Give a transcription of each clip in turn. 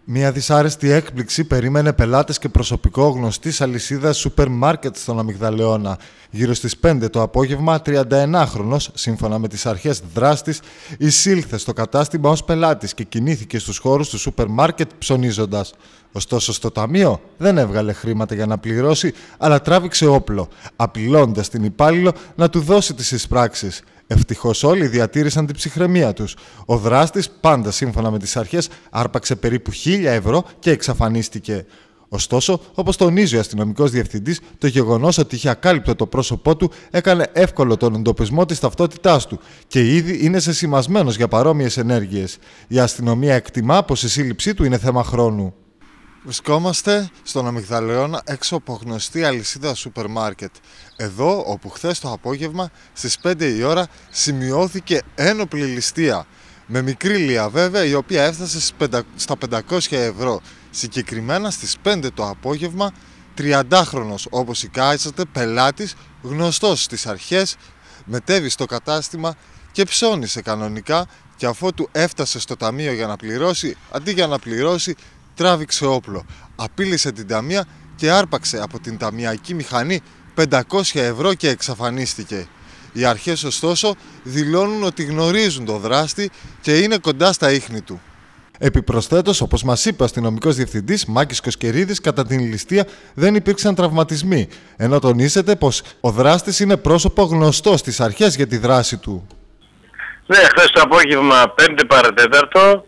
Μια δυσάρεστη έκπληξη περίμενε πελάτες και προσωπικό γνωστής αλυσίδας σούπερ μάρκετ στον Αμυγδαλεώνα. Γύρω στις 5 το απόγευμα, 31χρονος, σύμφωνα με τις αρχές δράστης, εισήλθε στο κατάστημα ως πελάτης και κινήθηκε στους χώρους του σούπερ μάρκετ ψωνίζοντας. Ωστόσο, στο ταμείο δεν έβγαλε χρήματα για να πληρώσει, αλλά τράβηξε όπλο, απειλώντας την υπάλληλο να του δώσει τις εισπράξεις. Ευτυχώς όλοι διατήρησαν την ψυχραιμία τους. Ο δράστης, πάντα σύμφωνα με τις αρχές, άρπαξε περίπου 1.000 ευρώ και εξαφανίστηκε. Ωστόσο, όπως τονίζει ο αστυνομικός διευθυντής, το γεγονός ότι είχε ακάλυπτο το πρόσωπό του έκανε εύκολο τον εντοπισμό της ταυτότητάς του και ήδη είναι σεσημασμένος για παρόμοιες ενέργειες. Η αστυνομία εκτιμά πως η σύλληψή του είναι θέμα χρόνου. Βρισκόμαστε στον Αμυγδαλεώνα έξω από γνωστή αλυσίδα σούπερ μάρκετ. Εδώ όπου χθες το απόγευμα στις 5 η ώρα σημειώθηκε ένοπλη ληστεία. Με μικρή λία βέβαια, η οποία έφτασε στα 500 ευρώ. Συγκεκριμένα στις 5 το απόγευμα 30χρονος, όπως εικάζεται, πελάτης γνωστός στις αρχές, μετέβη στο κατάστημα και ψώνισε κανονικά, και αφότου έφτασε στο ταμείο για να πληρώσει, αντί για να πληρώσει, τράβηξε όπλο, απείλησε την ταμεία και άρπαξε από την ταμιακή μηχανή 500 ευρώ και εξαφανίστηκε. Οι αρχές ωστόσο δηλώνουν ότι γνωρίζουν τον δράστη και είναι κοντά στα ίχνη του. Επιπροσθέτως, όπως μας είπε ο αστυνομικός διευθυντής Μάκης Κοσκερίδης, κατά την ληστεία δεν υπήρξαν τραυματισμοί, ενώ τονίζεται πως ο δράστης είναι πρόσωπο γνωστό στις αρχές για τη δράση του. Ναι, χθες το απόγευμα 5 παρατέταρτο,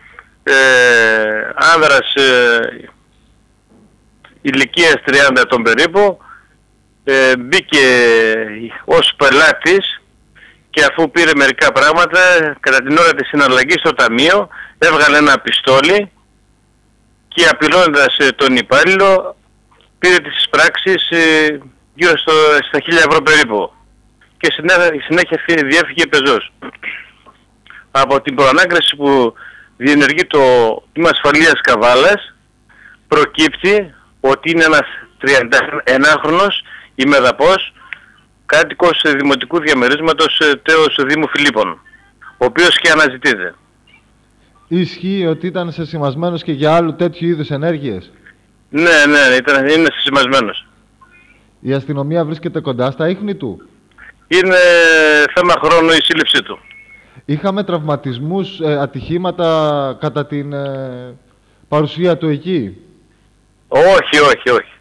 άνδρας ηλικίας 30 ετών περίπου, μπήκε ως πελάτης και αφού πήρε μερικά πράγματα, κατά την ώρα της συναλλαγής στο ταμείο έβγαλε ένα πιστόλι και απειλώντας τον υπάλληλο πήρε τις εισπράξεις γύρω στα 1.000 ευρώ περίπου και συνέχεια διέφυγε πεζός. Από την προανάκριση που διενεργεί το Τμήμα Ασφαλείας Καβάλας προκύπτει ότι είναι ένας 31χρονος ημεδαπός κάτοικος δημοτικού διαμερίσματος τέος Δήμου Φιλίππων, ο οποίος και αναζητείται. Ισχύει ότι ήταν σεσημασμένος και για άλλου τέτοιου είδους ενέργειες? Ναι, είναι σεσημασμένος. Η αστυνομία βρίσκεται κοντά στα ίχνη του? Είναι θέμα χρόνου η σύλληψή του. Είχαμε τραυματισμούς, ατυχήματα κατά την παρουσία του εκεί? Όχι.